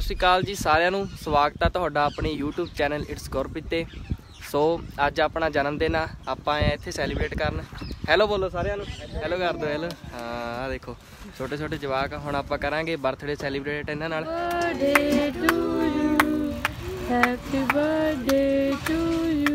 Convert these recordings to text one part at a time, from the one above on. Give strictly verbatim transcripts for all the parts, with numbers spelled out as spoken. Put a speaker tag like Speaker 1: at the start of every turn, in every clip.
Speaker 1: सत श्री अकाल जी सारिਆਂ ਨੂੰ स्वागत है ਤੁਹਾਡਾ अपने यूट्यूब चैनल इट्स गुरप्रीत ते। सो अज अपना जन्मदिन आ ਆਪਾਂ ਆਏ ਇੱਥੇ ਸੈਲੀਬ੍ਰੇਟ ਕਰਨ। ਹੈਲੋ ਬੋਲੋ ਸਾਰਿਆਂ ਨੂੰ, ਹੈਲੋ ਕਰ ਦਿਓ। ਹੈਲੋ ਹਾਂ ਆ ਦੇਖੋ ਛੋਟੇ ਛੋਟੇ ਜਵਾਕ। ਹੁਣ ਆਪਾਂ ਕਰਾਂਗੇ ਬਰਥਡੇ ਸੈਲੀਬ੍ਰੇਟ ਇਹਨਾਂ ਨਾਲ।
Speaker 2: Happy birthday to you.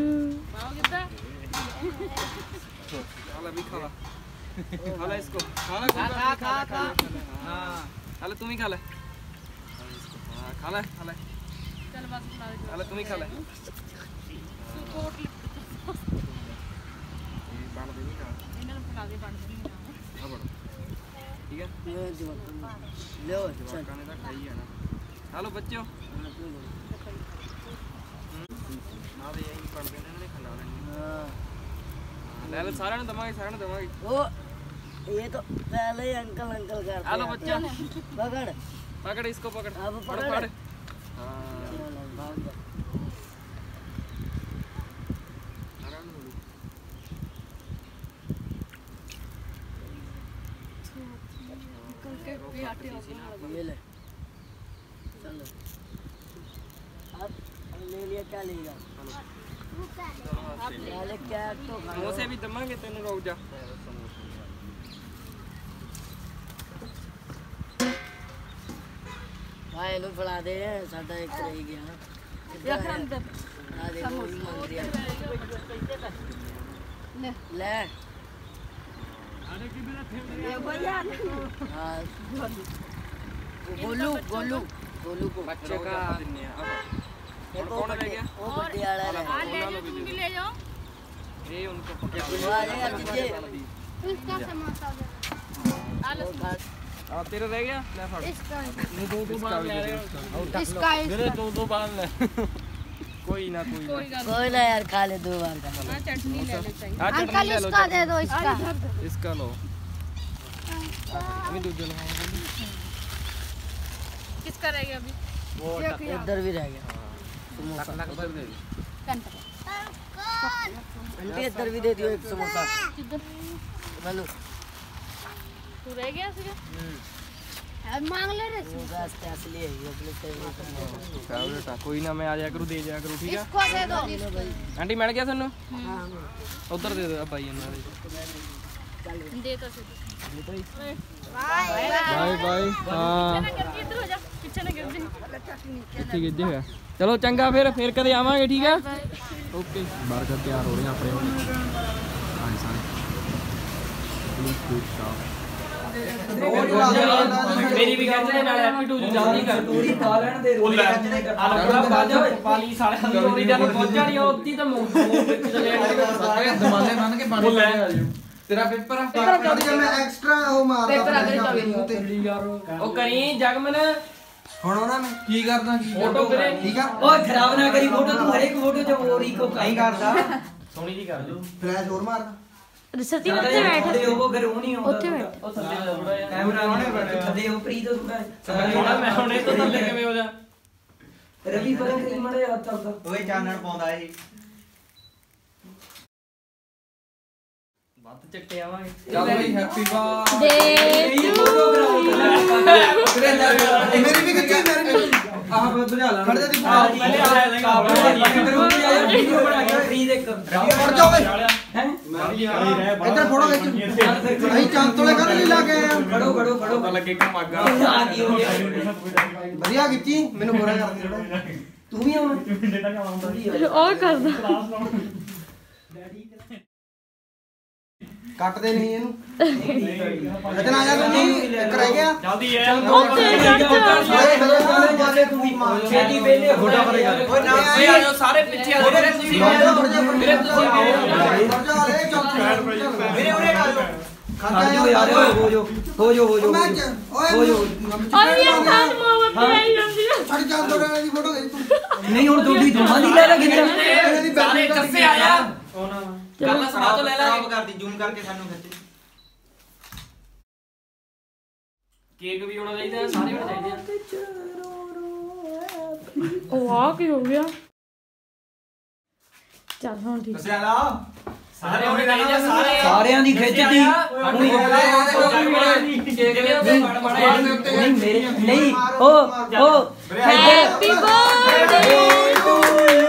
Speaker 1: खाला भी खाला खाला इसको खाना खा खा खा खा हां खाला तुम ही खा ले हां खा ले खा ले चल बस खा ले खाला तुम ही खा ले सपोर्ट ये बाण दे नहीं खा इन्हें खिला दे बाण दे नहीं हां बड़ो ठीक है ले लो चल खाने का खाई है ना। हेलो बच्चों ना दे यही पढ़ देने ने खिला लेंगे हां ले ले सारे ने दमागे सारे ने दमागे ओ ये तो पहले ही अंकल अंकल करते हैं। हेलो बच्चा पकड़ पकड़ इसको पकड़ अब पकड़ हां भाग जा अंकल के भी आटे ये ले चलो अब ले लिया क्या लेगा ले क्या तो समोसे भी दमागे तेन रुक जा भाई नु फड़ा दे साडा एक रह गया या खरम दे आ दे वो मांग दिया ले ले अरे की बिना फेम ये भैया हां गोलू गोलू गोलू को बच्चे का और कौन रह गया वो बड्डे वाला रह गया तुम भी ले जाओ ये उनको पकड़ इसका समोसा दे आलू आ तेरा रह गया ले फड़ इसका दो दो बार ले रहे हो इसका मेरे दो दो बार ले कोई ना कोई ना कोई ना यार खा ले दो बार का हां चटनी ले ले चाहिए अंकल इसका दे दो इसका इसका लो मैं दूध लगाऊंगा किसका रह गया अभी वो इधर भी रह गया समोसा लग भर दे आंटी इधर भी दे दियो एक समोसा हेलो तू रह गया सीधा अब मांग ले रे समोसा असली है ये अपने से बेटा कोई ना मैं आ जाया करूं दे जाया करूं ठीक है इसको दे दो आंटी मिल गया थानू हां उधर दे दो भाई इन्हां दे दे तो बाय बाय बाय हां इधर हो जा पीछे ना गिर दे ठीक है जी चलो चंगा फिर फिर कदे आवांगे ठीक है ओके बर्गर तैयार हो रहे हैं अपने हां सारे प्लीज गुड स्टाफ मेरी भी कहते हैं नाले हैप्पी टू जल्दी कर पूरी खा लेने दे अलगड़ा बाजो पाली साले चोरी जन पहुंच जानी होती तो मुंह ਵਿੱਚ ਚਲੇ ਸਾਰੇ ਦਮਾਲੇ ਮੰਨ ਕੇ ਪਾਣੀ ਲੈ तेरा पेपर है मैं एक्स्ट्रा वो मार पेपर अगर चली यार ओ करी जगमन ਹੁਣ ਉਹਨਾਂ ਨੇ ਕੀ ਕਰਦਾ ਕੀ ਫੋਟੋ ਕਰੇ ਠੀਕ ਆ ਓਏ ਖਰਾਬ ਨਾ ਕਰੀ ਫੋਟੋ ਤੂੰ ਹਰ ਇੱਕ ਫੋਟੋ ਚ ਹੋਰੀ ਕੋ ਕਾਈ ਕਰਦਾ ਸੋਹਣੀ ਜੀ ਕਰ ਲੂ ਫਲੈਸ਼ ਹੋਰ ਮਾਰਦਾ ਰਿਸਰਤੀ ਉੱਤੇ ਬੈਠ ਉਹ ਫਿਰ ਉਹ ਨਹੀਂ ਆਉਂਦਾ ਉੱਤੇ ਬੈਠ ਉਹ ਥੱਲੇ ਥੋੜਾ ਜਿਹਾ ਕੈਮਰਾ ਉਹਨੇ ਬੈਠ ਥੱਲੇ ਉਹ ਪ੍ਰੀਤ ਥੋੜਾ ਥੋੜਾ ਮੈਂ ਹੁਣੇ ਤੋਂ ਥੱਲੇ ਕਿਵੇਂ ਹੋ ਜਾ ਰਵੀ ਪਰਾਂ ਕਰੀ ਮੜੇ ਹੱਥ ਚੱਲਦਾ ਓਏ ਚਾਨਣ ਪਾਉਂਦਾ ਇਹ ਬਾਤ ਚੱਟੇ ਆਵਾਂਗੇ ਚੱਲ ਬਈ ਹੈਪੀ ਬਰਥਡੇ ਮੇਰੀ ਵੀ ਕਿੱਥੇ ਮੇਰੀ ਆਹ ਬੁਝਾ ਲਾ ਖੜ ਜਾ ਦੀ ਪਹਿਲੇ ਆ ਵੀਡੀਓ ਬਣਾ ਕੇ ਫ੍ਰੀ ਦੇ ਕਰ ਜਾ ਓਏ ਹੈ ਇੱਧਰ ਫੋਟੋ ਖਿੱਚ ਅਸੀਂ ਚੰਦ ਤੋਲੇ ਕਰ ਲਈ ਲਾ ਕੇ ਖੜੋ ਖੜੋ ਖੜੋ ਲੱਗੇ ਕਮਾਗਾ ਆ ਕੀ ਹੋ ਗਿਆ ਵਧੀਆ ਕੀਤੀ ਮੈਨੂੰ ਬੁਰਾ ਕਰਦੀ ਥੋੜਾ ਤੂੰ ਵੀ ਆਉਣਾ ਉਹ ਕਰਦਾ ਕੱਟ ਦੇ ਨਹੀਂ ਇਹਨੂੰ ਇਤਨ ਆ ਜਾ ਤੂੰ ਇੱਕ ਰਹਿ ਗਿਆ ਜਲਦੀ ਹੈ ਛੇਤੀ ਵੇਲੇ ਫੋਟੋ ਕਰੇਗਾ ਓਏ ਨਾ ਓਏ ਆ ਜਾਓ ਸਾਰੇ ਪਿੱਛੇ ਆ ਜਾਓ ਮੇਰੇ ਤੁਸੀਂ ਮੇਰੇ ਤੁਸੀਂ ਮੇਰੇ ਉਰੇ ਆ ਜਾਓ ਖਾਤਾ ਯਾਰ ਹੋ ਜੋ ਹੋ ਜੋ ਹੋ ਜੋ ਹੋ ਜੋ ਓਏ ਯਾਰ ਖਾਨ ਮੋਹਬਤ ਆਈ ਜਾਂਦੀ ਹੈ ਛੱਡ ਜਾ ਦੋ ਦੀ ਫੋਟੋ ਖਿੱਚ ਤੂੰ ਨਹੀਂ ਹੁਣ ਤੁਹਾਡੀ ਦੋਹਾਂ ਦੀ ਲੈ ਲੈ ਕਿੱਥੇ ਸਾਰੇ ਕੱਸੇ ਆਇਆ ਗੱਲ ਸੁਣਾ ਤੋਂ ਲੈ ਲੈ ਆਪ ਕਰਦੀ ਜ਼ੂਮ ਕਰਕੇ ਸਾਨੂੰ ਖਿੱਚ ਕੇਕ ਵੀ ਹੋਣਾ ਚਾਹੀਦਾ ਸਾਰੇ ਹੋਣੇ ਚਾਹੀਦੇ ਆ ਉਹ ਆ ਕੀ ਹੋ ਗਿਆ ਚੱਲ ਹੁਣ ਠੀਕ ਦੱਸਿਆ ਲਾ ਸਾਰੇ ਹੋਣੇ ਚਾਹੀਦੇ ਸਾਰੇ ਸਾਰਿਆਂ ਦੀ ਖਿੱਚਦੀ ਨਹੀਂ ਮੇਰੇ ਨਹੀਂ ਉਹ ਉਹ
Speaker 2: Happy birthday to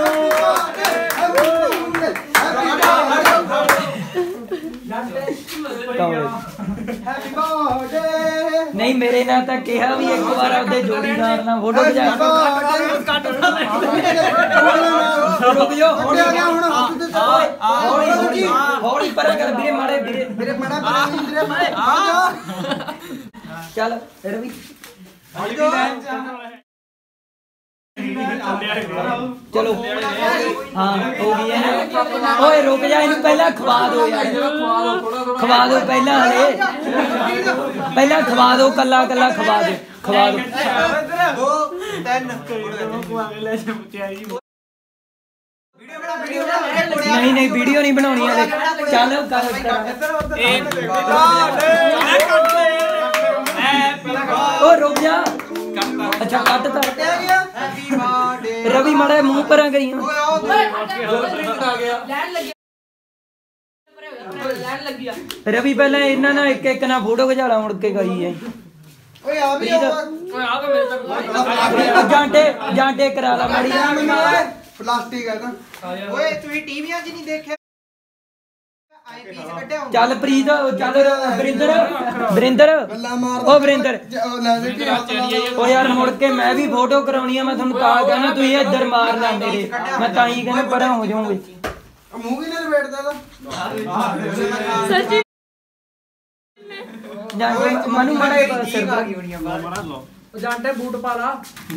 Speaker 1: नहीं मेरे ना तो कहा भी एक बार आपके जोड़ीदार ना फोटो खिचा रुक जाओ हौली पर कर वीरे मारे वीरे वीरे मारा वीरे मारे चल रवि चलो हाँ हो गया ना ओए रुक जा इन्हें पहला खवा दो यार खवा दो पहला हले पहला खवा दो कला कला खवा दो खवा दो नहीं नहीं वीडियो नहीं बनानी है चल ओ रुक जा अच्छा कटता रवि माड़ा मुंह पर गई रवि पहले इन्ना ना एक एक ना फोटो खिचाला मुड़ के गई है जांटे जांटे करा ला बड़ी
Speaker 3: प्लास्टिक है ना ओए तू टीवीआं च नहीं देखे
Speaker 1: चल प्रीत चल वरिंदर वरिंदर ओ वरिंदर ओ यार मुड़ के मैं भी फोटो करानी है मैं थानू ता कहना तू इधर मार ला मेरे मैं ताई कहना परा हो जाऊं विच
Speaker 3: मुंह भी नहीं बैठदा दा
Speaker 2: सच्ची
Speaker 1: जांटे मनु मारे सिर पर
Speaker 4: जांटे बूट पा ला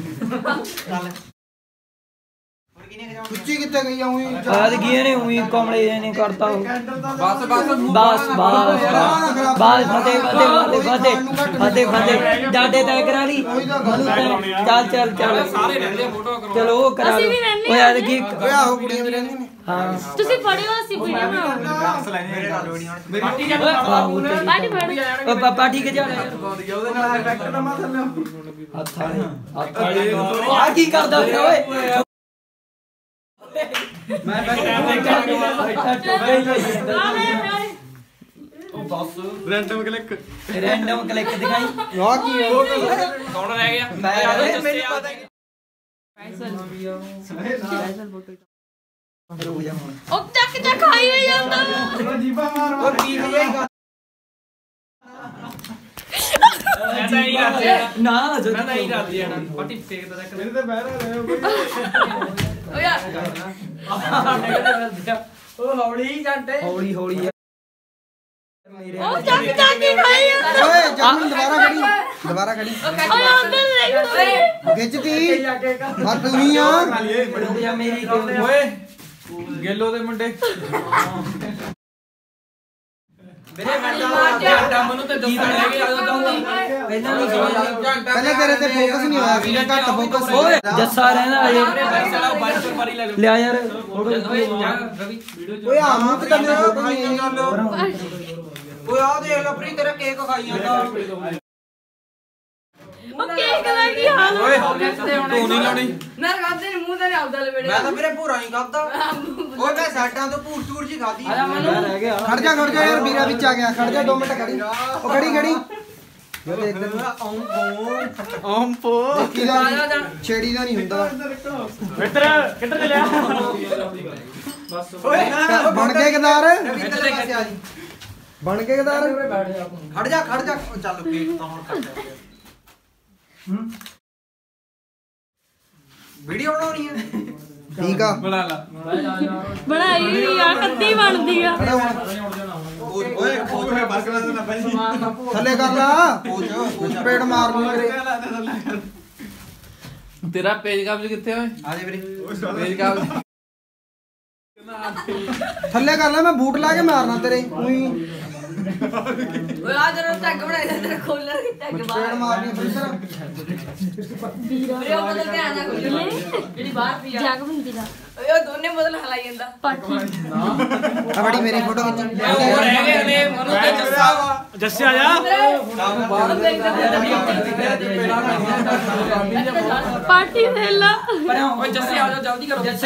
Speaker 3: सुच्ची कितने गई हुई
Speaker 1: आज गए ने हुई कमले ने करता हो
Speaker 4: बस बस
Speaker 1: बस बस बस फते फते फते फते फते जाटे तय करा ली चल चल चल
Speaker 4: सारे रहंदे फोटो करो
Speaker 1: चलो वो करा लो ओ यार की
Speaker 3: ओए आहो कुड़ियां भी रहंदी ने
Speaker 1: हां
Speaker 2: ਤੁਸੀਂ ਫੜਿਓ ਅਸੀਂ ਵੀਡੀਓ ਬਣਾਓ
Speaker 4: ਪਾਰਟੀ ਜਾ
Speaker 2: ਪਾਰਟੀ ਫੜ
Speaker 1: ओ पापा ठीक है जा
Speaker 4: ਉਹਦੇ ਨਾਲ ਇਫੈਕਟ ਨਾ ਮਾ ਥੱਲੇ
Speaker 1: हथ वाले हथ वाले आ की करदा ओए मैं
Speaker 4: ਰੈਂਡਮ ਕਲਿੱਕ
Speaker 1: रैंडम क्लिक दिखाई
Speaker 3: वाह की है
Speaker 4: ਕੌਣ ਰਹਿ ਗਿਆ
Speaker 1: मैं
Speaker 4: ਮੈਨੂੰ ਪਤਾ ਹੀ
Speaker 1: रुक जा
Speaker 2: ਉਹ ਚੱਕ ਚੱਕ ਖਾਈ ਹੋਈ ਜਾਂਦਾ
Speaker 3: जीबा मार और पी जाएगा
Speaker 4: ਮੈਂ ਤਾਂ ਹੀ ਰਾਤ ਜਾਣਾ
Speaker 1: ना जो
Speaker 4: ਮੈਂ ਤਾਂ ਹੀ ਰਾਤ ਜਾਣਾ ਪਾਰਟੀ ਫੇਕਦਾ ਤੱਕ
Speaker 3: मेरे तो बहरा रहे हो
Speaker 2: ਓ ਯਾਰ
Speaker 4: ਉਹ ਹੌਲੀ ਜਾਂਟੇ
Speaker 1: हौली हौली
Speaker 2: ਉਹ ਚੱਕ ਚੱਕ ਹੀ ਖਾਈ ਜਾਂਦਾ
Speaker 3: ओए जमीन दोबारा खड़ी दोबारा खड़ी
Speaker 2: ਓਏ ਅੰਦਰ ਦੇਖ ਓਏ
Speaker 3: खिंचती और तू ही आ
Speaker 1: रुक जा मेरी
Speaker 4: ਓਏ ਗੇਲੋ ਦੇ ਮੁੰਡੇ ਮੇਰੇ ਜਾਂਟਾ ਮੈਨੂੰ ਤੇ ਦੱਸਣ ਲੱਗੇ ਆ ਦਊਂਗਾ
Speaker 1: पहला नहीं
Speaker 3: पहले तेरे ते फोकस नहीं होया सीधा घट फोकस
Speaker 1: ओए जस्सा रहना ये
Speaker 4: ਚਲਾਓ ਬਾਈਕ ਪਰ ਮਾਰੀ ਲੈ ਲਓ
Speaker 1: ले यार फोटो
Speaker 4: ਓਏ ਜਾ ਰਵੀ ਵੀਡੀਓ
Speaker 3: ओए आ मुंह ते मेरे फोटो नहीं है
Speaker 4: ਓਏ ਆ ਦੇਖ ਲੈ ਪ੍ਰੀ ਤੇਰਾ ਕੇਕ ਖਾਈ ਜਾਂਦਾ
Speaker 2: ਉਹ ਕੇਕ ਦਾ ਕੀ ਹਾਲ
Speaker 4: ਓਏ ਤੂੰ ਨਹੀਂ ਲਾਉਣੀ
Speaker 5: ਨਾ ਖਾਦੇ ਨੇ ਮੂੰਹ ਤੇ ਨਹੀਂ ਆਉਦਾ ਲਵੇੜੇ
Speaker 4: ਮੈਂ ਤਾਂ ਵੀਰੇ ਭੂਰਾ ਨਹੀਂ ਖਾਦਾ ਓਏ ਮੈਂ ਸਾਡਾਂ ਤੋਂ ਭੂਰ ਚੂਰ ਜੀ ਖਾਦੀ
Speaker 1: रह गया
Speaker 3: खड़ जा खड़ जा यार वीरा बीच आ गया खड़ जा दो मिनट खड़ी ओ खड़ी खड़ी
Speaker 4: ਓਮ ਪੋ
Speaker 3: देखी दा छेड़ी दा नहीं हुंदा
Speaker 4: ਮਿੱਤਰ ਕਿੱਧਰ ਚੱਲਿਆ ਬਸ ਓਏ
Speaker 3: बन गए गदार
Speaker 4: ਇੱਧਰ ਆ ਜੀ
Speaker 3: बन गए गदार
Speaker 4: ਖੜ ਜਾ ਖੜ ਜਾ ਚੱਲ ਕੇਕ ਤਾਂ ਹੁਣ ਕੱਟ ਵੀਡੀਓ ਬਣਾਉਣੀ ਹੈ
Speaker 3: ठीक आ
Speaker 4: ਬਣਾ ਲਾ
Speaker 2: ਬਣਾਈ ਨਹੀਂ ਆ ਕੱਤੀ ਬਣਦੀ ਆ
Speaker 3: खड़ा हो
Speaker 4: ਓਏ ਖੋਜ ਹੈ ਬਰਕਰਾਂ ਦੇ ਨਾ ਭਾਈ
Speaker 3: थल्ले कर ला पेड़ मार लूं मेरे
Speaker 4: ਤੇਰਾ ਪੇਜ ਕਾਬਜ ਕਿੱਥੇ ਓਏ ਆ ਜਾ ਵੀਰੇ ਪੇਜ ਕਾਬਜ
Speaker 3: थल्ले कर ला मैं बूट ला के मारना तेरे उई
Speaker 5: ਓਏ ਆ ਜਰਾ ਟੱਗ ਬਣਾਇਆ ਤੇਰਾ ਖੋਲਰ ਦੀ ਟੱਗ
Speaker 3: पेड़
Speaker 5: ਬਾਹਰ
Speaker 3: मारनी फिर
Speaker 5: ਵੀਰੇ ਉਹ ਬਦਲ ਕੇ ਆਣਾ ਕੋਈ ਜਿਹੜੀ ਬਾਹਰ ਪਈ ਆ
Speaker 2: ਜਗ ਹੁੰਦੀ ਦਾ
Speaker 5: ਓਏ ਉਹ ਦੋਨੇ ਬਦਲ ਹਲਾਈ ਜਾਂਦਾ
Speaker 2: ਪਾਠੀ
Speaker 3: बड़ी मेरी फोटो खींच
Speaker 4: ਉਹ ਰਹਿ ਗਏ ਨੇ ਮਨੂ ਤੇ ਜੱਸਾ ਜੱਸੇ ਆ ਜਾ
Speaker 2: ਪਾਰਟੀ ਵੇਲਾ
Speaker 4: ਓਏ ਜੱਸੇ ਆ ਜਾ ਜਲਦੀ ਕਰੋ
Speaker 1: जैसे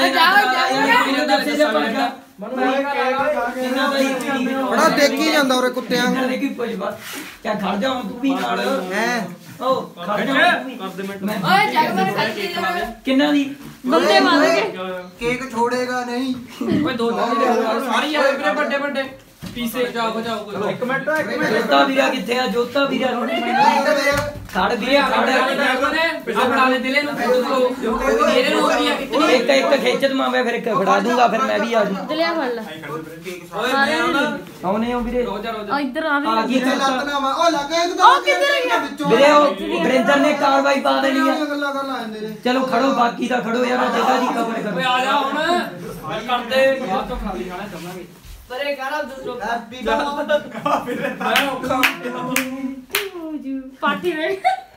Speaker 3: बड़ा देखी जांदा ओरे कुत्तियां
Speaker 1: देखी क्या खड़ जाऊं तू भी नाल
Speaker 3: हैं
Speaker 1: ओ खड़ जा
Speaker 5: ਓਏ ਜਗ ਮੈਂ ਖੜ ਕੇ
Speaker 1: ਕਿੰਨਾ ਦੀ
Speaker 2: ਬੰਦੇ ਮਾਰ ਕੇ
Speaker 3: ਕੇਕ ਛੋੜੇਗਾ ਨਹੀਂ
Speaker 4: ਓਏ ਦੋ ਸਾਰੀ ਆ ਵੀਰੇ ਵੱਡੇ ਵੱਡੇ ਪੀਸੇ ਜਾਓ ਜਾਓ ਕੋਈ
Speaker 3: ਇੱਕ ਮਿੰਟ ਇੱਕ ਮਿੰਟ
Speaker 1: ਜੋਤਾ ਵੀਰਾ ਕਿੱਥੇ ਆ ਜੋਤਾ ਵੀਰਾ ਖੜ ਵੀਰੇ ਖੜ
Speaker 4: ਆ ਫੜਾ ਦੇ ਦਿਲੇ ਨੂੰ ਇਹਦੇ ਨੂੰ ਹੋਣੀ ਆ ਕਿਤਨੀ
Speaker 1: ਇੱਕ ਇੱਕ ਖਿੱਚ ਦਵਾਵੇਂ ਫਿਰ ਇੱਕ ਫੜਾ ਦੂੰਗਾ ਫਿਰ ਮੈਂ ਵੀ ਆ ਜੂ
Speaker 2: ਦਲਿਆ ਫੜ ਲੈ
Speaker 4: ਓਏ ਮੈਂ ਆਉਣਾ
Speaker 1: ਆਉਨੇ ਹੋ ਵੀਰੇ
Speaker 4: ਰੋਜ਼ਾ ਰੋਜ਼ਾ
Speaker 2: ਆ ਇੱਧਰ ਆ
Speaker 1: ਆ ਗਈ
Speaker 3: ਕਿੱਥੇ ਲੱਤ ਨਾ ਵਾ ਉਹ ਲੱਗਾ ਇੱਕਦਮ
Speaker 2: ਉਹ ਕਿੱਧਰ ਗਿਆ?
Speaker 1: ਵੀਰੇ ਉਹ ਬ੍ਰਿੰਦਰ ਨੇ ਕਾਰਵਾਈ ਪਾ ਦੇਣੀ ਆ
Speaker 3: ਗੱਲਾਂ ਕਰ ਲਾਂਦੇ ਨੇ
Speaker 1: ਚਲੋ ਖੜੋ ਬਾਕੀ ਦਾ ਖੜੋ ਯਾਰ ਜਗ੍ਹਾ ਦੀ ਕਵਰ ਕਰੋ
Speaker 4: ਓਏ ਆ ਜਾ ਹੁਣ ਕਰਦੇ ਬਾਅਦ ਤੋਂ ਖਾਲੀ ਖਾਣਾ ਚੱਲਾਂਗੇ
Speaker 5: ਪਰੇ ਕਰਾ ਦੂਸਰੋ
Speaker 3: ਹੈਪੀ
Speaker 4: ਮੈਂ ਔਖਾ
Speaker 2: ਪਾਰਟੀ ਵੇ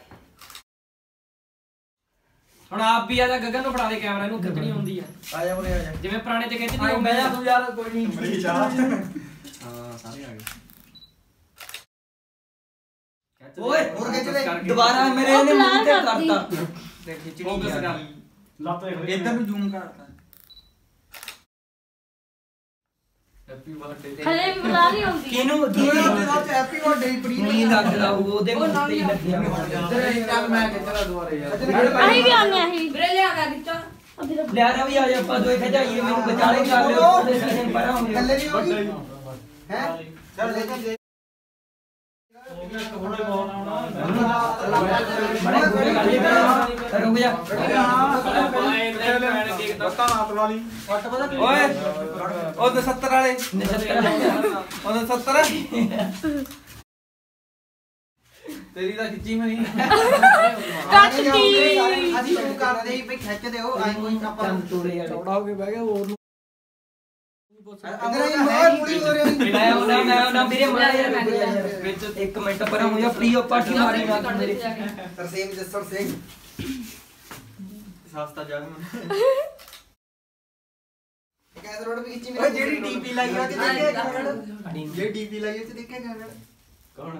Speaker 4: ਹੁਣ ਆਪ ਵੀ ਆ ਜਾ ਗਗਨ ਨੂੰ ਫੜਾ ਦੇ ਕੈਮਰਾ ਨੂੰ ਖਿੱਚਣੀ ਹੁੰਦੀ ਆ
Speaker 3: ਆ ਜਾ ਉਰੇ ਆ ਜਾ
Speaker 4: ਜਿਵੇਂ ਪੁਰਾਣੇ ਚ ਖਿੱਚਦੀ
Speaker 1: ਆਈ
Speaker 4: ਹੁੰਦੀ
Speaker 1: ਮੈਂ
Speaker 4: ਆ
Speaker 1: ਤੂੰ ਯਾਰ ਕੋਈ ਨਹੀਂ
Speaker 3: ਮੇਰੀ ਚਾਹ
Speaker 4: ਹਾਂ ਸਾਰੇ ਆ ਗਏ
Speaker 1: ਓਏ
Speaker 3: ਹੋਰ ਖਿੱਚ ਲੈ
Speaker 1: ਦੁਬਾਰਾ ਮੇਰੇ ਨੇ ਮੂੰਹ ਤੇ ਕਰਤਾ
Speaker 4: ਫੋਕਸ ਕਰ
Speaker 3: ਇੱਧਰ ਨੂੰ ਜ਼ੂਮ ਕਰਤਾ
Speaker 4: ਹੈਪੀ ਬਰਥਡੇ
Speaker 2: ਹਲੇ ਵੀ ਬੁਲਾ ਨਹੀਂ ਆਉਂਦੀ
Speaker 1: ਕਿਹਨੂੰ ਕੀ
Speaker 3: ਹੈਪੀ ਬਰਥਡੇ ਪ੍ਰੀਤ
Speaker 1: ਨਹੀਂ ਲੱਗਦਾ ਉਹਦੇ ਮੂੰਹ ਤੇ ਹੀ ਲੱਗਿਆ
Speaker 3: ਚੱਲ ਮੈਂ ਕਿੱਧਰ ਦੁਬਾਰੇ ਯਾਰ
Speaker 2: ਅਸੀਂ ਵੀ ਆਨੇ ਅਸੀਂ
Speaker 5: ਵੀਰੇ ਲਿਆ ਕਰ ਦਿੱਤਾ
Speaker 1: ਲਿਆਰਾ ਵੀ ਆ ਜਾ ਆਪਾਂ ਦੋਏ ਖਜਾਈਏ ਮੈਨੂੰ ਵਿਚਾਲੇ ਕਰ ਲਿਓ ਉਹਦੇ ਸਜਣ ਪਰਾਂ ਹੁੰਦੇ
Speaker 3: ਥੱਲੇ ਨਹੀਂ ਹੋਗੀ ਹੈ ਚੱਲ ਲੈ ਕੇ
Speaker 1: ਰੁਕ ਜਾ
Speaker 3: ਓਏ ਉਹ ਸੱਤਰ ਵਾਲੇ ਉਹ ਸੱਤਰ ਤੇਰੀ ਤਾਂ ਖਿੱਚੀ ਮਨੀ
Speaker 2: ਕੱਟਦੀ
Speaker 3: ਅਸੀਂ ਤੂੰ ਕਰਦੇ ਹੀ ਭਈ ਖਿੱਚ ਦਿਓ ਆਈ ਕੋਈ ਆਪਾਂ
Speaker 1: ਚੰਦ ਤੋੜੇ ਵਾਲੇ
Speaker 3: ਚੌੜਾ ਹੋ ਕੇ ਬਹਿ ਗਿਆ ਹੋਰ ਨੂੰ ਇਧਰ ਹੀ ਓਏ ਮੁੜੀ ਹੋ ਰਹੀ
Speaker 1: ਮੈਂ ਉਹਨਾਂ ਮੈਂ ਉਹਨਾਂ ਵੀਰੇ ਮਾਰਿਆ ਯਾਰ ਵਿੱਚ ਇੱਕ ਮਿੰਟ ਪਰਾਂ ਹੋ ਜਾ ਫ੍ਰੀ ਆਫ ਪਾਰਟੀ ਮਾਰੀ ਨਾ ਤੂੰ ਮੇਰੇ
Speaker 3: ਤਰਸੇਮ ਜਸਰ ਸਿੰਘ ਸਸਤਾ ਜਗ ਮਨ ਕੈਦ ਰੋਡ ਵੀ ਖਿੱਚੀ ਮੇਰੀ ਜਿਹੜੀ ਡੀਪੀ ਲਾਈ ਆ ਤੇ ਦੇਖਿਆ ਜਿਹੜੀ ਡੀਪੀ ਲਾਈ ਆ ਤੇ ਦੇਖਿਆ ਗਾਣਾ ਕੌਣ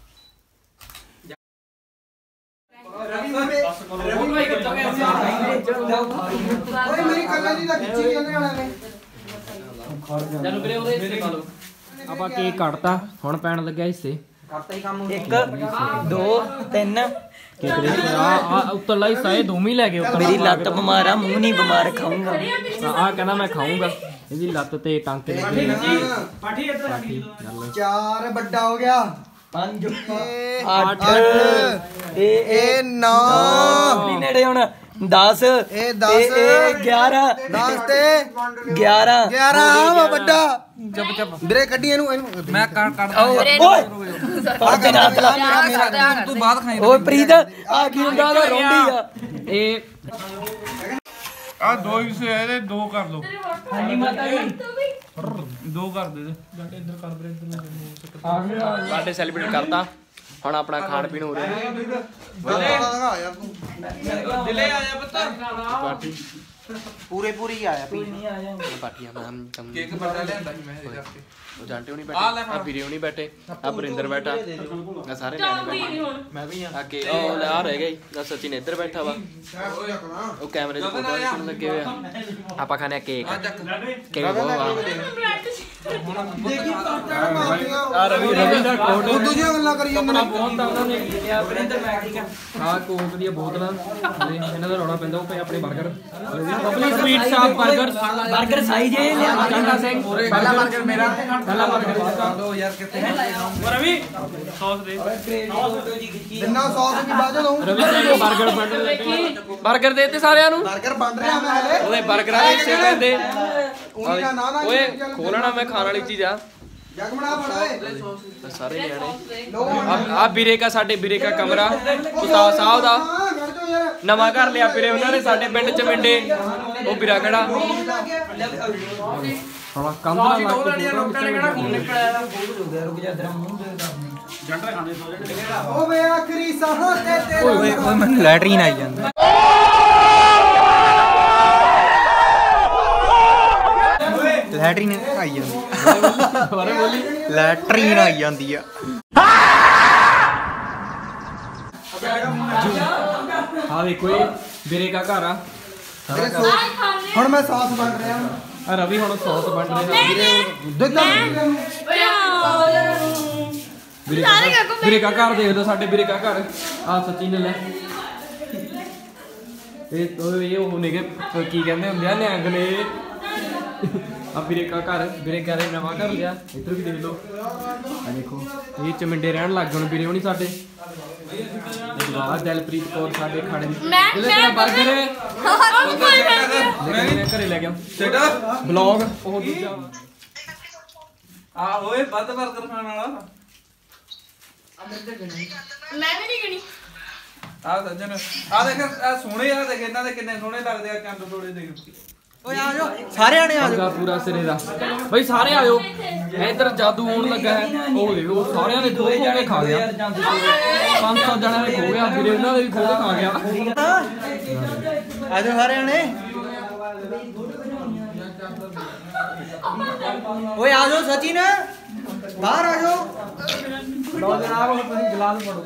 Speaker 3: ਰਵੀ
Speaker 4: ਰਵੀ ਭਾਈ ਕਿੱਥੋਂ ਗਿਆ ਸੀ
Speaker 3: ਓਏ ਮੇਰੀ ਕੱਲਾ ਦੀ ਤਾਂ ਖਿੱਚੀ ਜਾਂਦੇ ਵਾਲਾ ਨੇ
Speaker 4: ਚਲੋ ਵੀਰੇ ਉਹਦੇ ਹਿੱਸੇ ਪਾ ਲਓ ਆਪਾਂ ਕੇਕ ਕੱਟਤਾ ਹੁਣ ਪੈਣ ਲੱਗਿਆ ਹਿੱਸੇ
Speaker 3: ਕਰਤਾ ਹੀ ਕੰਮ
Speaker 1: ਇੱਕ ਦੋ ਤਿੰਨ
Speaker 4: ਕੇਕ ਦੇ ਆ ਆ ਉੱਤਰਲਾ ਹਿੱਸਾ ਇਹ ਦੋਵੇਂ ਹੀ ਲੈ ਗਏ ਉੱਤਰ
Speaker 1: ਮੇਰੀ ਲੱਤ ਬਿਮਾਰ ਆ ਮੂੰਹ ਨਹੀਂ ਬਿਮਾਰ ਖਾਊਂਗਾ
Speaker 4: ਆ ਕਹਿੰਦਾ ਮੈਂ ਖਾਊਂਗਾ ਇਹਦੀ ਲੱਤ ਤੇ ਟਾਂਕੇ ਲੱਗੇ ਪਾਠੀ ਇੱਧਰ ਪਾਠੀ
Speaker 3: ਚਾਰ ਵੱਡਾ ਹੋ ਗਿਆ
Speaker 1: ਪੰਜ
Speaker 3: ਅੱਠ
Speaker 1: ਇਹ
Speaker 3: ਇਹ ਨੌ
Speaker 1: ਨਹੀਂ ਨੇੜੇ ਹੁਣ ਦਸ
Speaker 3: ਇਹ ਦਸ
Speaker 1: ਇਹ ਗਿਆਰਾਂ
Speaker 3: ਦਸ ਤੇ
Speaker 1: ਗਿਆਰਾਂ
Speaker 3: ਗਿਆਰਾਂ ਆ ਵੱਡਾ ਚੁੱਪ ਚੁੱਪ ਵੀਰੇ ਕੱਢੀ ਇਹਨੂੰ ਇਹਨੂੰ ਮੈਂ ਕੱਢ ਕੱਢ
Speaker 1: ਓਏ ਪਰਦੇ ਨਾਲ ਚਲਾ
Speaker 3: ਤੂੰ ਬਾਅਦ ਖਾਈ
Speaker 1: ਓਏ ਪ੍ਰੀਤ ਆ ਕੀ ਹੁੰਦਾ ਉਹਦਾ ਰੌਂਡੀ ਆ
Speaker 4: ਇਹ
Speaker 6: ਆ ਦੋ ਹੀ ਸੇ ਇਹਦੇ ਦੋ ਕਰ ਦੋ
Speaker 1: ਹਾਂਜੀ ਮਾਤਾ ਜੀ
Speaker 6: ਦੋ ਕਰ ਦੇ
Speaker 4: ਬਰਥਡੇ ਸੈਲੀਬ੍ਰੇਟ ਕਰਤਾ ਹੁਣ ਆਪਣਾ ਖਾਣ ਪੀਣ ਹੋ ਰਿਹਾ
Speaker 6: ਦਿਲੇ ਆ ਜਾ ਪੁੱਤ
Speaker 4: ਪਾਰਟੀ
Speaker 3: ਪੂਰੇ ਪੂਰੀ ਆਇਆ
Speaker 1: ਕੋਈ ਨਹੀਂ ਆ ਜਾਣਗੇ
Speaker 4: ਪਾਰਟੀਆਂ ਮੈਂ ਕੰਮ
Speaker 6: ਕੇਕ ਵੱਡਾ ਲਿਆਂਦਾ ਸੀ ਮੈਂ ਇਹਦੇ ਕਰਕੇ
Speaker 4: ਉਹ ਜਾਂਟੇ ਹੁਣੀ ਬੈਠੇ ਆ ਵੀਰੇ ਹੁਣੀ ਬੈਠੇ ਆ ਬਰਿੰਦਰ ਬੈਠਾ ਆ ਸਾਰੇ ਨਿਆਣੇ ਬੈਠੇ
Speaker 6: ਮੈਂ ਵੀ ਆ
Speaker 4: ਆ ਕੇ ਉਹ ਲੈ ਆ ਰਹਿ ਗਈ ਆ ਸਚਿਨ ਇੱਧਰ ਬੈਠਾ ਵਾ ਉਹ ਕੈਮਰੇ 'ਚ ਫੋਟੋ ਖਿੱਚਣ ਲੱਗੇ ਹੋਏ ਆ ਆਪਾਂ ਖਾਣੇ ਕੇਕ ਕੇਕ ਬਹੁਤ ਆ
Speaker 3: ਦੇਖੀ ਪਾਟਾ ਮਾਰਦੀਆਂ
Speaker 4: ਆ ਰਵੀ ਰਵੀ ਦਾ ਕੋਟ
Speaker 3: ਦੂਜੀਆਂ ਗੱਲਾਂ ਕਰੀ ਜਾਂਦੇ ਨੇ
Speaker 4: ਬਹੁਤ ਆ ਉਹਨਾਂ ਨੇ
Speaker 1: ਲਿਆ ਪ੍ਰਿੰਦਰ ਮੈਂ ਠੀਕ ਆ
Speaker 4: ਆ ਕੋਕ ਦੀਆਂ ਬੋਤਲਾਂ ਤੇ ਇਹਨਾਂ ਦਾ ਰੌਣਾ ਪੈਂਦਾ ਉਹ ਪਏ ਆਪਣੇ 버ਗਰ ਪਬਲਿਕ ਸਵੀਟ ਸ਼ਾਪ 버ਗਰ
Speaker 1: 버ਗਰ ਸਾਈਜ਼ ਇਹ ਲਿਆ
Speaker 4: ਕਾਂਡਾ ਸਿੰਘ
Speaker 3: ਪਹਿਲਾ 버ਗਰ ਮੇਰਾ
Speaker 4: ਪਹਿਲਾ 버ਗਰ
Speaker 3: ਦੋ ਯਾਰ ਕਿੱਥੇ
Speaker 6: ਰਵੀ ਸੌਸ ਦੇ
Speaker 1: ਫੋਟੋ ਜੀ ਖਿੱਚੀ
Speaker 3: ਜਿੰਨਾ ਸੌਸ ਵੀ ਬਾਜਾ ਦਊਂ
Speaker 4: ਰਵੀ ਸਿੰਘ 버ਗਰ ਬਣ ਲੱਗੇ 버ਗਰ ਦੇ ਦਿੱਤੇ ਸਾਰਿਆਂ ਨੂੰ
Speaker 3: 버ਗਰ ਬਣ ਰਿਹਾ ਮੈਂ ਹਲੇ
Speaker 4: ਉਹਦੇ 버ਗਰਾਂ ਦੇ ਹਿੱਸੇ ਪੈਂਦੇ
Speaker 3: ਉਹੀ ਨਾ ਨਾ
Speaker 4: ਓਏ ਖੋਲਣਾ ਮੈਂ ਖਾਣ ਵਾਲੀ ਚੀਜ਼ ਆ
Speaker 3: ਜਗਮਣਾ ਫੜ ਓਏ
Speaker 4: ਸਾਰੇ ਨਿਆਣੇ
Speaker 3: ਲੋ
Speaker 4: ਆ ਵੀਰੇ ਕਾ ਸਾਡੇ ਵੀਰੇ ਕਾ ਕਮਰਾ ਉਸਤਾਦ ਸਾਹਿਬ ਦਾ
Speaker 3: ਹਾਂ ਖੜ ਜਾ ਯਾਰ
Speaker 4: ਨਵਾਂ ਘਰ ਲਿਆ ਵੀਰੇ ਉਹਨਾਂ ਨੇ ਸਾਡੇ ਪਿੰਡ ਚ ਮਿੰਡੇ ਉਹ ਵੀਰਾ ਕਿਹੜਾ ਹੁਣ ਕੰਧ ਨਾਲ ਲੱਗ ਕੇ
Speaker 1: ਲੋਕਾਂ ਨੇ ਕਿਹੜਾ ਖੂਨ ਨਿਕਲਿਆ ਦਾ ਬਹੁਤ ਹੋ ਗਿਆ ਰੁਕ ਜਾ ਤੇਰਾ ਮੂੰਹ ਦੇ
Speaker 3: ਓ ਵੇ ਆਖਰੀ ਸਾਹਾਂ ਤੇ ਤੇਰੇ
Speaker 1: ਓਏ ਓਏ ਮੈਨੂੰ ਲੈਟਰੀਨ ਆਈ ਜਾਂਦਾ ਲੈਟਰੀਨ ਆਈ ਜਾਂਦੀ
Speaker 4: ਬਾਰੇ ਬੋਲੀ
Speaker 1: ਲੈਟਰੀਨ ਆਈ ਜਾਂਦੀ ਆ
Speaker 4: ਹਾਂ ਦੇਖੋ ਇਹ ਵੀਰੇ ਕਾ ਘਰ ਆ
Speaker 3: ਤੇਰੇ ਸੌਸ ਹੁਣ ਮੈਂ ਸੌਸ ਬਣ ਰਿਹਾ
Speaker 4: ਆ ਰਵੀ ਹੁਣ ਸੌਸ ਬਣ ਰਿਹਾ
Speaker 3: ਦੁੱਧ ਦਾ
Speaker 4: ਵੀਰੇ ਕਾ ਵੀਰੇ ਕਾ ਘਰ ਦੇਖ ਲਓ ਸਾਡੇ ਵੀਰੇ ਕਾ ਘਰ ਆ ਸੱਚੀ ਨੇ ਲੈ
Speaker 1: ਇਹ ਇਹ ਉਹ ਨੇਗੇ ਕੀ ਕਹਿੰਦੇ ਹੁੰਦੇ ਆ ਨਿਹੰਗ ਨੇ ਆ ਵੀਰੇ ਕਾ ਘਰ ਵੀਰੇ ਘਰੇ ਨਵਾਂ ਘਰ ਲਿਆ ਇੱਧਰ ਵੀ ਦੇਖ ਲਓ ਆ ਦੇਖੋ ਇਹ ਚਮਿੰਡੇ ਰਹਿਣ ਲੱਗ ਗਏ ਹੁਣ ਵੀਰੇ ਹੋਣੀ ਸਾਡੇ ਵਾਹ ਦਿਲਪ੍ਰੀਤ ਕੌਰ ਸਾਡੇ ਖਾਣੇ ਦੀ
Speaker 2: ਮੈਂ
Speaker 1: ਤੇਰਾ ਬਰਗਰ
Speaker 2: ਮੈਂ
Speaker 1: ਮੈਂ ਘਰੇ ਲੈ ਗਿਆ
Speaker 6: ਸੇਟਾ
Speaker 1: ਬਲੌਗ ਉਹ ਦੂਜਾ
Speaker 6: ਆ ਹੋਏ ਵੱਧ ਬਰਗਰ ਖਾਣ ਵਾਲਾ
Speaker 2: ਮੈਂ ਵੀ ਨਹੀਂ ਗਣੀ
Speaker 6: ਆ ਸੱਜਣ ਆ ਦੇਖ ਆ ਸੋਹਣੇ ਆ ਦੇਖ ਇਹਨਾਂ ਦੇ ਕਿੰਨੇ ਸੋਹਣੇ ਲੱਗਦੇ ਆ ਚੰਦ ਥੋੜੇ ਦੇ
Speaker 3: ਓਏ ਆ ਜਾਓ ਸਾਰੇ ਆਣੇ ਆ
Speaker 1: ਪੂਰਾ ਪੂਰਾ ਸਿਰੇ ਦਾ ਬਈ ਸਾਰੇ ਆਇਓ ਇੱਧਰ ਜਾਦੂ ਹੋਣ ਲੱਗਾ ਹੈ ਉਹ ਦੇਖੋ ਉਹ ਸਾਰਿਆਂ ਨੇ ਦੋ ਜਾਣੇ ਖਾ ਗਿਆ ਪੰਜ ਸੱਤ ਜਣਿਆਂ ਨੇ ਖੋ ਗਿਆ ਵੀਰੇ ਉਹਨਾਂ ਦੇ ਵੀ ਖੋ ਕੇ ਖਾ ਗਿਆ
Speaker 3: ਆ ਜਾਓ ਸਾਰੇ ਆਣੇ ਓਏ ਆ ਜਾਓ ਸਚਿਨ ਬਾਹਰ ਆ ਜਾਓ
Speaker 1: ਲਓ ਜਨਾਬ ਹੁਣ ਤੁਸੀਂ ਗਲਾਸ ਫੜੋ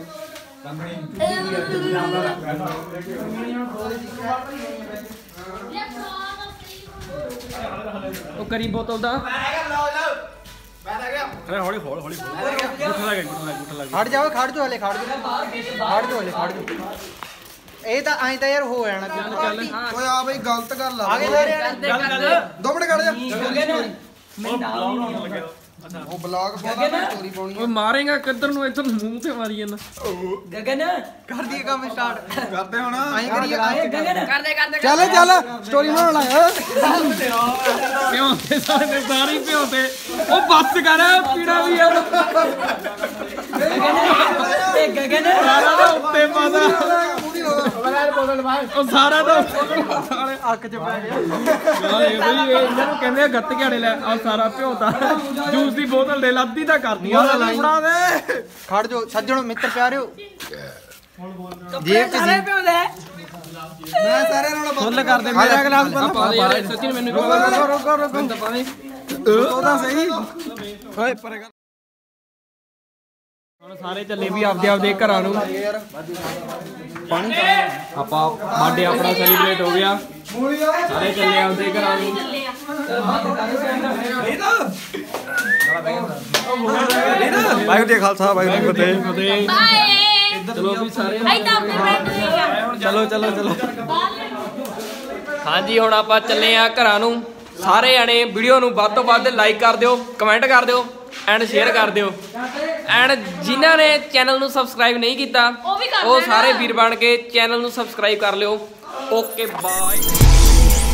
Speaker 1: ਉਹ ਕਰੀ ਬੋਤਲ ਦਾ ਅਰੇ ਹੌਲੀ ਹੌਲੀ ਹੌਲੀ ਗੁੱਠਾ ਲੱਗ ਗੁੱਠਾ ਲੱਗ ਗੁੱਠਾ ਲੱਗ
Speaker 3: ਖੜ ਜਾਓ ਖੜ ਜਾਓ ਹਲੇ ਖੜ ਜਾਓ ਖੜ ਜਾਓ ਹਲੇ ਖੜ ਜਾਓ ਇਹ ਤਾਂ ਐਂ ਤਾਂ ਯਾਰ ਹੋ ਜਾਣਾ ਚੱਲ
Speaker 7: ਓਏ ਆ ਬਈ ਗਲਤ ਗੱਲ ਆ
Speaker 3: ਆ ਗਏ ਸਾਰੇ ਆਣੇ
Speaker 7: ਦੋ ਮਿੰਟ ਖੜ ਜਾ
Speaker 1: ਮੈਂ ਨਾਮ ਨਹੀਂ ਲੱਗਿਆ
Speaker 7: ਉਹ ਬਲੌਗ ਪਾਉਣਾ ਸਟੋਰੀ ਪਾਉਣੀ
Speaker 1: ਉਹ ਮਾਰੇਗਾ ਕਿੱਧਰ ਨੂੰ ਇੱਧਰ ਮੂੰਹ ਤੇ ਮਾਰੀ ਜਾਂਦਾ
Speaker 5: ਗਗਨ
Speaker 3: ਕਰ ਦਈਏ ਕੰਮ ਸਟਾਰਟ
Speaker 7: ਕਰਦੇ ਹੁਣ
Speaker 3: ਐਂ ਕਰੀਏ
Speaker 5: ਗਗਨ ਕਰਦੇ ਕਰਦੇ
Speaker 7: ਚੱਲ ਚੱਲ ਸਟੋਰੀ ਬਣਾਉਣ ਲੱਗ
Speaker 1: ਪਿਓ ਤੇ ਸਾਰੇ ਸਾਰੀ ਪਿਓ ਤੇ ਉਹ ਬੱਸ ਕਰ ਪੀੜਾ ਵੀ ਯਾਰ
Speaker 5: ਇਹ ਗਗਨ
Speaker 1: ਸਾਰਾ ਦਾ ਉੱਤੇ ਪਾਦਾ ਉਹ ਸਾਰਾ ਦਾ ਸਾਲੇ
Speaker 3: ਅੱਖ ਚ ਪੈ ਗਿਆ
Speaker 1: ਯਾਰ ਇਹ ਬਈ ਇਹਨਾਂ ਨੂੰ ਕਹਿੰਦੇ ਆ ਗੱਤ ਘਾੜੇ ਲੈ ਆ ਸਾਰਾ ਭਿਉਤਾ ਜੂਸ ਦੀ ਬੋਤਲ ਦੇ ਲੱਦੀ ਤਾਂ ਕਰਦੀ ਆ ਫੜਾ ਦੇ
Speaker 3: ਖੜ ਜਾਓ ਸੱਜਣੋ ਮਿੱਤਰ ਪਿਆਰਿਓ ਜੇਬ ਚ ਸੀ
Speaker 5: ਪਿਉਂਦੇ
Speaker 3: ਮੈਂ ਸਾਰਿਆਂ ਨਾਲ
Speaker 1: ਫੁੱਲ ਕਰ ਦੇ ਮੇਰਾ ਗਲਾਸ ਪਾ ਦੇ ਯਾਰ ਸੱਚੀ ਮੈਨੂੰ
Speaker 3: ਰੁਕੋ ਰੁਕੋ ਰੁਕੋ
Speaker 1: ਤਾਂ ਪਾ ਦੇ
Speaker 3: ਉਹਦਾ ਸਹੀ ਓਏ ਪਰੇ
Speaker 1: ਹੁਣ ਸਾਰੇ ਚੱਲੇ ਵੀ ਆਪਦੇ ਆਪਦੇ ਘਰਾਂ ਨੂੰ
Speaker 3: ਪਾਣੀ
Speaker 1: ਆਪਾਂ ਬਰਥਡੇ ਆਪਣਾ ਸੈਲੀਬ੍ਰੇਟ ਹੋ ਗਿਆ ਸਾਰੇ ਚੱਲੇ ਆਪਦੇ ਘਰਾਂ ਨੂੰ
Speaker 7: ਵਾਹਿਗੁਰੂ ਜੀ ਖਾਲਸਾ ਵਾਹਿਗੁਰੂ ਜੀ ਫਤਿਹ
Speaker 1: ਫਤਿਹ
Speaker 2: ਬਾਏ
Speaker 1: ਚਲੋ ਵੀ ਸਾਰੇ
Speaker 2: ਆਈ ਤਾਂ ਆਪਣੇ ਪਿੰਡ ਦੇ
Speaker 1: ਚਲੋ ਚਲੋ ਚਲੋ
Speaker 2: ਗਿਆ
Speaker 4: ਹਾਂਜੀ ਹੁਣ ਆਪਾਂ ਚੱਲੇ ਆ ਘਰਾਂ ਨੂੰ ਸਾਰੇ ਜਣੇ ਵੀਡੀਓ ਨੂੰ ਵੱਧ ਤੋਂ ਵੱਧ ਲਾਈਕ ਕਰ ਦਿਓ ਕਮੈਂਟ ਕਰ ਦਿਓ ਐਂਡ ਸ਼ੇਅਰ ਕਰ ਦਿਓ ਐਂਡ ਜਿਨ੍ਹਾਂ ਨੇ ਚੈਨਲ ਨੂੰ ਸਬਸਕ੍ਰਾਈਬ ਨਹੀਂ ਕੀਤਾ
Speaker 2: ਉਹ ਵੀ ਕਰ
Speaker 4: ਉਹ
Speaker 2: ਦੇਣਾ।
Speaker 4: ਸਾਰੇ ਵੀਰ ਬਣ ਕੇ ਚੈਨਲ ਨੂੰ ਸਬਸਕ੍ਰਾਈਬ ਕਰ ਲਿਓ ਓਕੇ ਬਾਏ